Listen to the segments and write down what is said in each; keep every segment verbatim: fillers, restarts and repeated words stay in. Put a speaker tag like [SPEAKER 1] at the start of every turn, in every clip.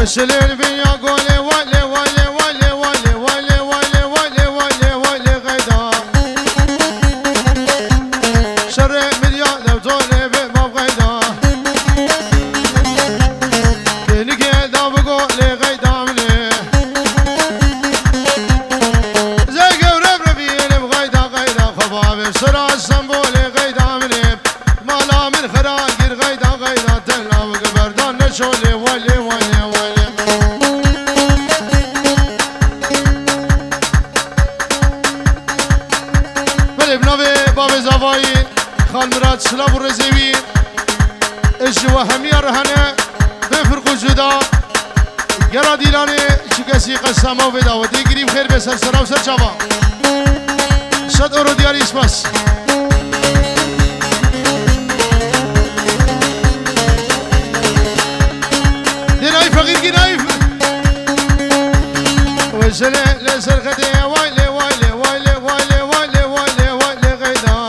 [SPEAKER 1] شلل بيا قولي ولي ولي ولي ولي ولي ولي ولي ولي ولي غيدا شر مليان لو طولي بباب غيدا كيني كيدا بقولي غيدا مني زي قورب ربيني بغيدا غيدا خبابي سرع السنبولي غيدا مني مالا من خراقير غيدا غيدا تلا بقبردان نشولي ولي ولي ولي خال مراد سلاب الرزيوي الجوا همية رهنة بفرق الجدا يرا ديلاني شكاسي قسامة وبدا ودي قريب خير بسر سرا وسر جابا شد اورو دياري اسماس دي نايف فقير كي نايف وجلي لسر خدي وايلي وايلي وايلي وايلي وايلي وايلي وايلي غيدا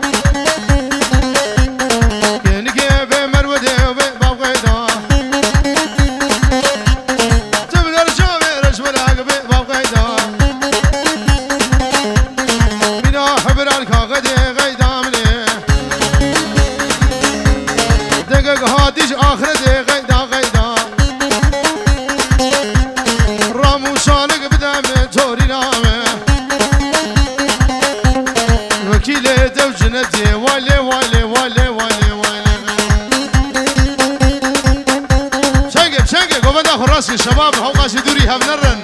[SPEAKER 1] شباب هوقاش دوري هبنرن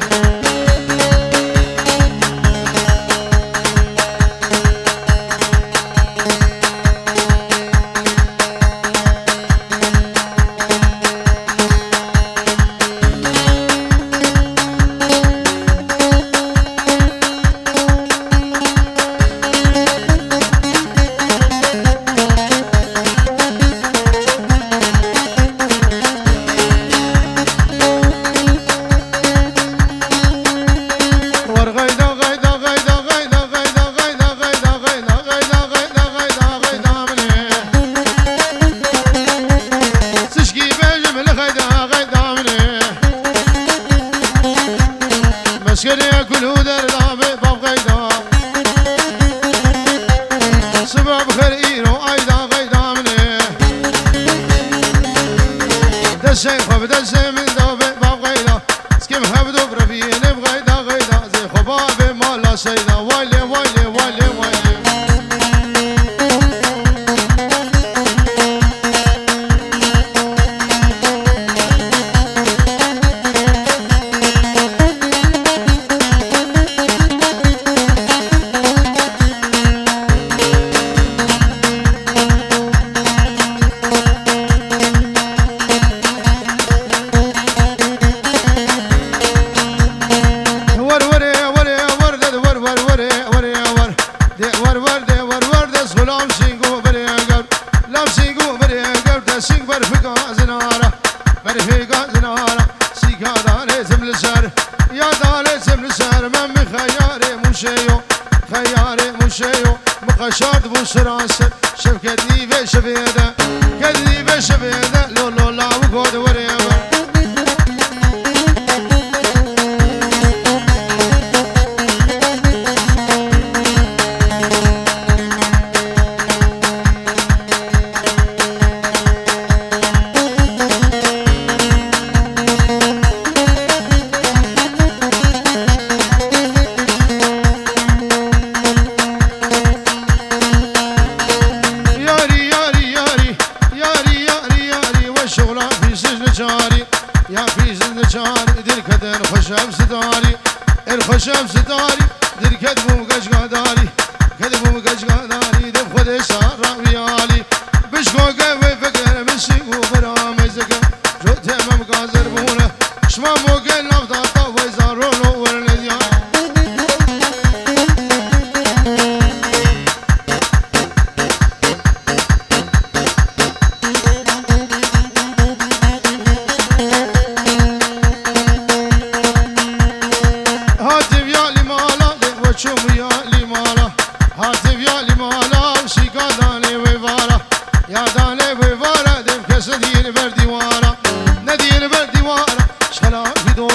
[SPEAKER 1] يا داني بفارة دم كسدين بردي وارا ندين بردي وارا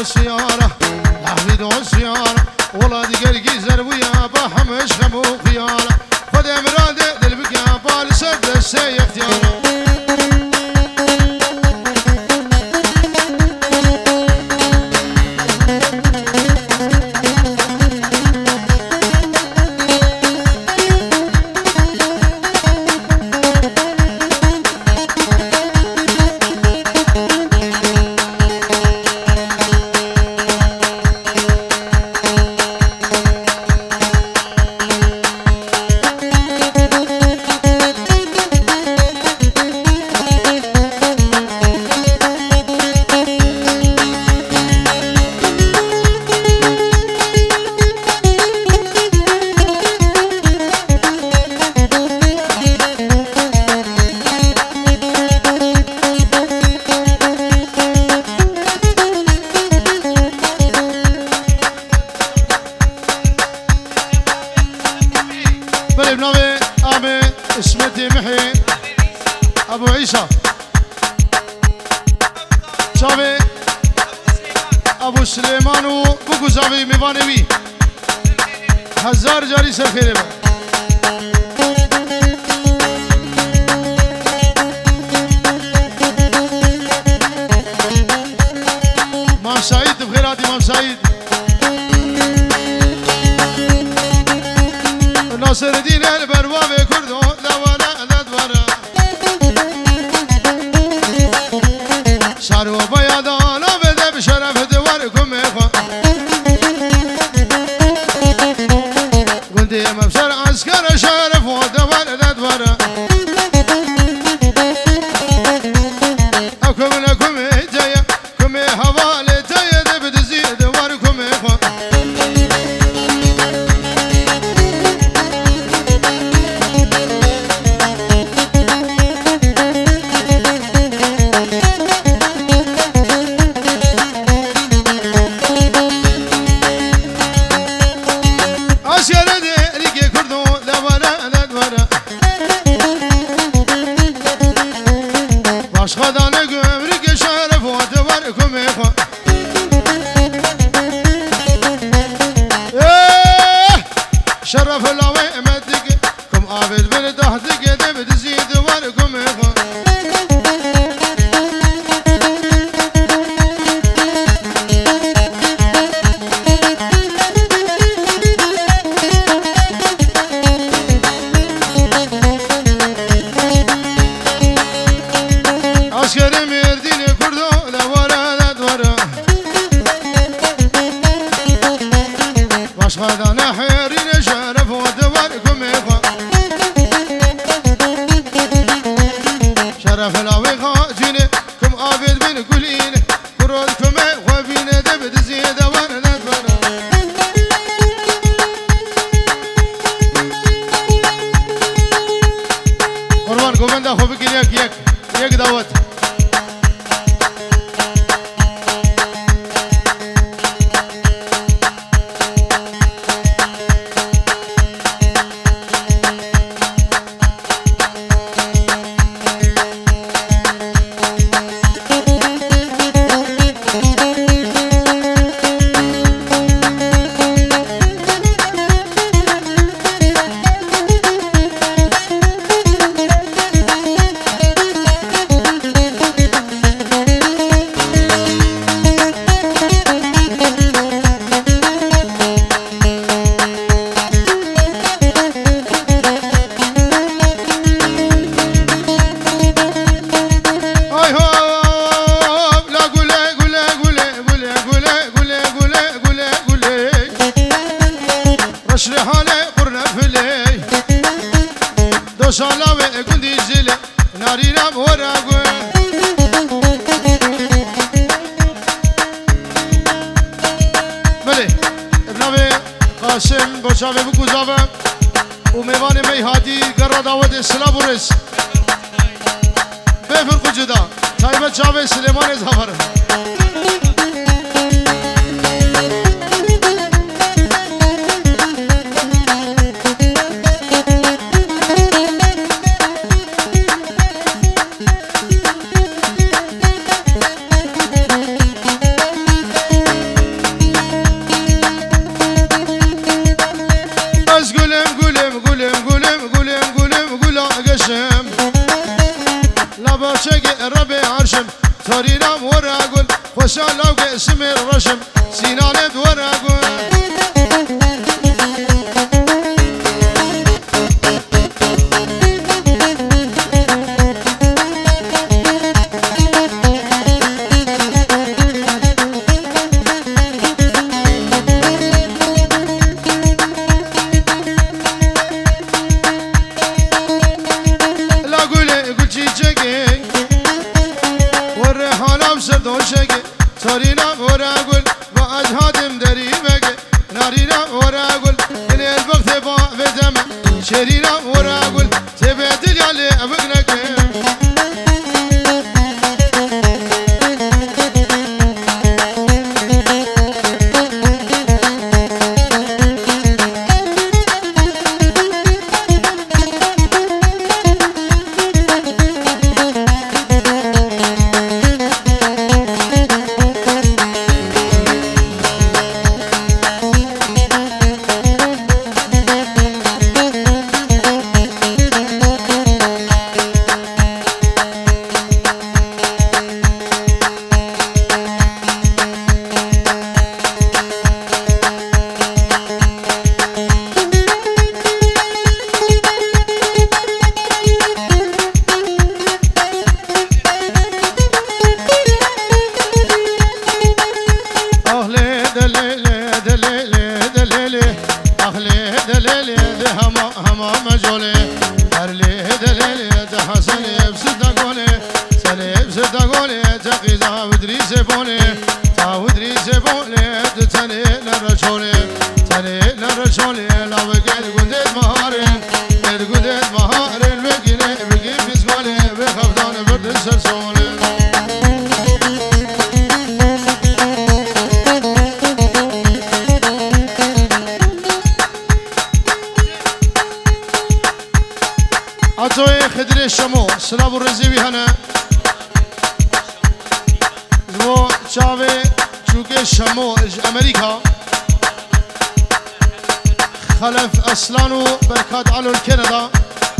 [SPEAKER 1] سيارة لحفيد وسيارة والله دقر جيزر ويا بحمش خمو خيارة خد امرادة دلبك يا بالسد السي اختيارة ابو عيسى شافي ابو سليمان وبوكو زافي ميفانوي هزار جاري سرخيري مام سعيد بخيراتي مام سعيد ناصر الدين البروابي كردو لا ولا لا دورا شارو بياضان وبدا بشرف دواركم إخوة قلتي مبشر عسكر شرف ودوار لا دورا أكم لكم جاية كم حوالي جاية بدزي دواركم إخوة خدانه قمرك شرف ودواركم إخوة إيه شرف الهوي مدك كم عابد بن تحتك دبد زيد دواركم إخوة عسكري مردين كردو لا ورا لا دورا باش خدانا حيرين شرف ودواركم إخوة شرف الهوي خاجيني كم عابد بن كلين كرودكم إخوة فينا دبد زيد وانا لا دورا قربان قومندا خوبك يك يك يك دعوت رشري حالي قرنا فلي دو شالاوي قندي جلي ناري رام وراغو ملي ابنابي قاسم بوشاوي بكوزاوي وميواني ميهاتي قرر داود السلابوريس بفرق جدا طيبة شاوي سليمان زفر رب عرشم تارينا ورا قول خوشا لو قسم الرشم سينان ورا قول تارينا ورا قول واجهادم دريبك نارينا ورا قول من الوقت با بدم شرينا ورا قول تبدل على ابقنك خدري شمو سلاب الرزيبي هنا زبو شاوي شوكي شمو امريكا خلف اسلانو بركات علو الكندا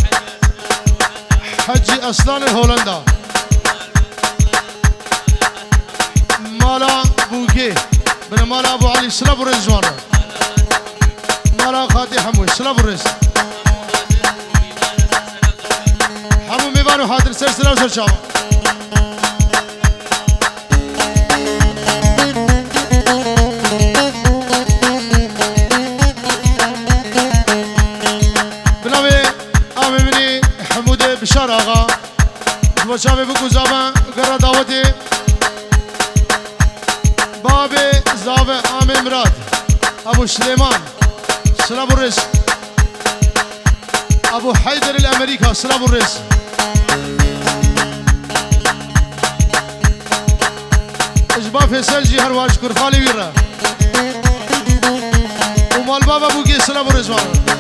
[SPEAKER 1] حجي اسلان الهولندا مالا بوكي بن مالا ابو علي سلاب الرزوان مالا خاتي حموي سلاب الرز همون میبانو حاضر سلسله و سرچاوا بناوی آمی منی حمود بشار آقا بچاوی بکو زابن گره دعوتی باب زاوه آمی مراد ابو سلیمان سلام الرس ابو حيدر الامريكا سلام الرس اجبا فيصل جهر واشكر خالي ويرا ومال بابا بوكي سلام الرس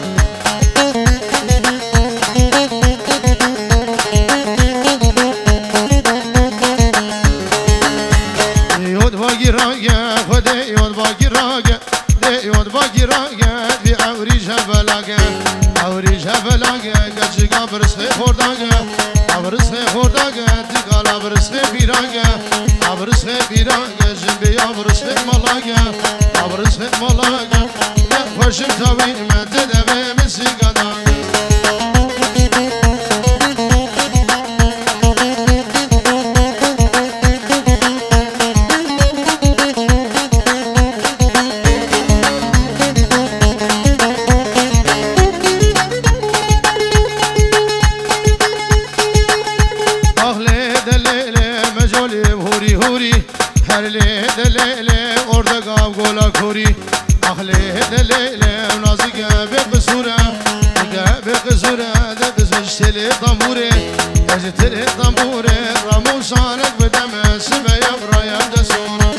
[SPEAKER 1] يود باقي راقه خدي يود باقي راقه يود باقي راقه في عوري جبلاقه عوري جبلاقه قجقا برسخي خورداقه برسخي خورداقه تقالا برسخي بيراقه برسخي بيراقه جنبي يا برسخي ملاقه برسخي ملاقه لا خوشم تاوي ما تدبي مسيقادا أخلي دليلة ونازقة بقصورة بقصورة دبس تلي طنبوري تلي طنبوري رموشانك بدم سما يبرا يبدا سونا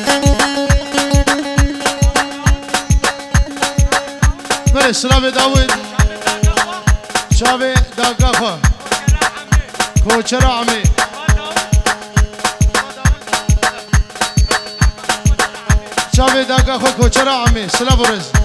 [SPEAKER 1] بري سلام داود شابي داقافة كوچرا عمي شابي داقافة كوچرا عمي سلام برز